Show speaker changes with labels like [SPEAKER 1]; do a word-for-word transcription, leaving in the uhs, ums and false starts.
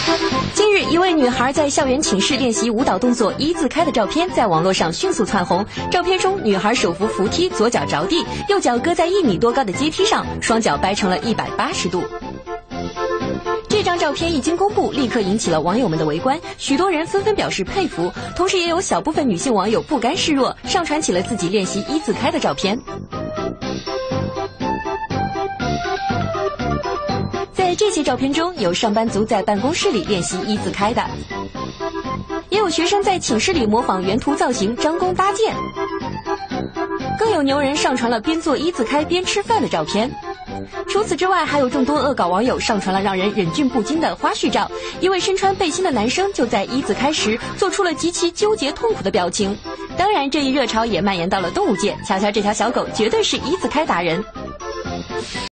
[SPEAKER 1] 近日，一位女孩在校园寝室练习舞蹈动作一字开的照片在网络上迅速窜红。照片中，女孩手扶扶梯，左脚着地，右脚搁在一米多高的阶梯上，双脚掰成了一百八十度。这张照片一经公布，立刻引起了网友们的围观，许多人纷纷表示佩服，同时也有小部分女性网友不甘示弱，上传起了自己练习一字开的照片。在这些照片中，有上班族在办公室里练习一字开的，也有学生在寝室里模仿原图造型张弓搭箭，更有牛人上传了边做一字开边吃饭的照片。除此之外，还有众多恶搞网友上传了让人忍俊不禁的花絮照。一位身穿背心的男生就在一字开时做出了极其纠结痛苦的表情。当然，这一热潮也蔓延到了动物界，瞧瞧这条小狗绝对是一字开达人。